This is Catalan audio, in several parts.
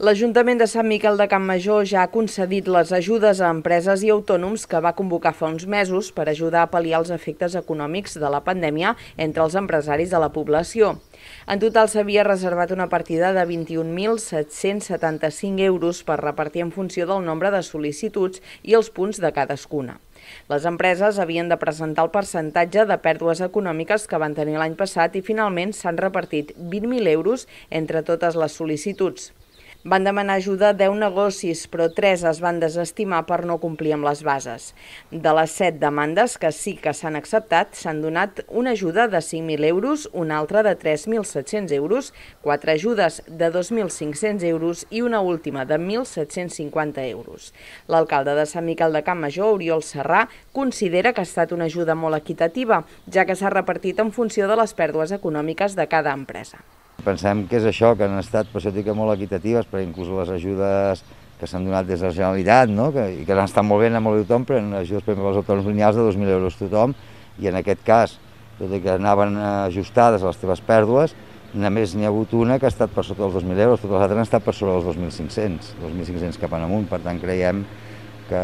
L'Ajuntament de Sant Miquel de Campmajor ja ha concedit les ajudes a empreses i autònoms que va convocar fa uns mesos per ajudar a pal·liar els efectes econòmics de la pandèmia entre els empresaris de la població. En total s'havia reservat una partida de 21.775 euros per repartir en funció del nombre de sol·licituds i els punts de cadascuna. Les empreses havien de presentar el percentatge de pèrdues econòmiques que van tenir l'any passat i finalment s'han repartit 20.000 euros entre totes les sol·licituds. Van demanar ajuda 10 negocis, però 3 es van desestimar per no complir amb les bases. De les 7 demandes que sí que s'han acceptat, s'han donat una ajuda de 5.000 euros, una altra de 3.700 euros, 4 ajudes de 2.500 euros i una última de 1.750 euros. L'alcalde de Sant Miquel de Campmajor, Oriol Serrà, considera que ha estat una ajuda molt equitativa, ja que s'ha repartit en funció de les pèrdues econòmiques de cada empresa. Pensem que és això, que han estat per això molt equitatives, perquè inclús les ajudes que s'han donat des de la Generalitat, i que han estat molt bé, han molt bé tothom, però eren ajudes per als autònoms lineals de 2.000 euros tothom, i en aquest cas, tot i que anaven ajustades a les teves pèrdues, només n'hi ha hagut una que ha estat per sota dels 2.000 euros, totes les altres han estat per sobre dels 2.500 cap en amunt, per tant creiem que,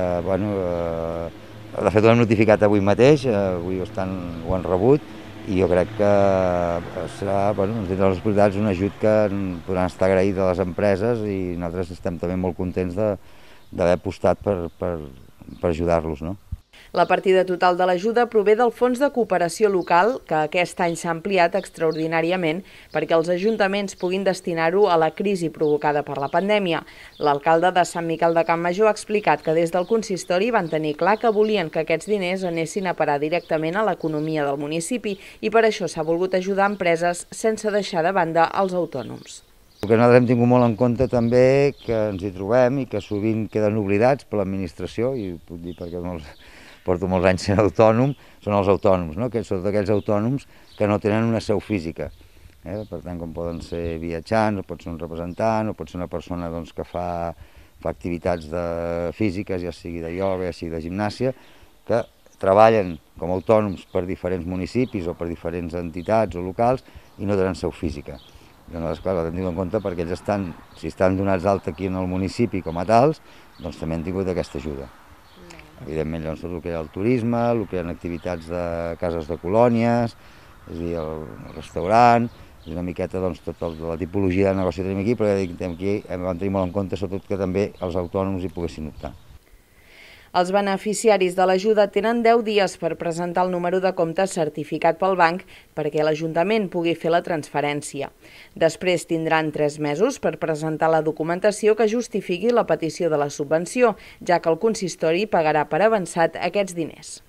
de fet ho hem notificat avui mateix, avui ho han rebut, i jo crec que serà, des de les autoritats, un ajut que podran estar agraïts a les empreses i nosaltres estem també molt contents d'haver apostat per ajudar-los. La partida total de l'ajuda prové del Fons de Cooperació Local, que aquest any s'ha ampliat extraordinàriament perquè els ajuntaments puguin destinar-ho a la crisi provocada per la pandèmia. L'alcalde de Sant Miquel de Campmajor ha explicat que des del consistori van tenir clar que volien que aquests diners anessin a parar directament a l'economia del municipi i per això s'ha volgut ajudar empreses sense deixar de banda els autònoms. El que nosaltres hem tingut molt en compte també que ens hi trobem i que sovint queden oblidats per l'administració, i ho puc dir perquè porto molts anys sent autònom, són els autònoms, són aquells autònoms que no tenen una seu física. Per tant, com poden ser viatjants, o pot ser un representant, o pot ser una persona que fa activitats físiques, ja sigui de ioga, ja sigui de gimnàsia, que treballen com a autònoms per diferents municipis o per diferents entitats o locals i no tenen seu física. I nosaltres, clar, ho hem tingut en compte perquè ells si estan donats d'alta aquí en el municipi com a tals, doncs també han tingut aquesta ajuda. Evidentment, llavors, tot el que hi ha el turisme, el que hi ha activitats de cases de colònies, és a dir, el restaurant, és una miqueta tota la tipologia de negoci que tenim aquí, però aquí vam tenir molt en compte sobretot que també els autònoms hi poguessin optar. Els beneficiaris de l'ajuda tenen 10 dies per presentar el número de compte certificat pel banc perquè l'Ajuntament pugui fer la transferència. Després tindran 3 mesos per presentar la documentació que justifiqui la petició de la subvenció, ja que el consistori pagarà per avançat aquests diners.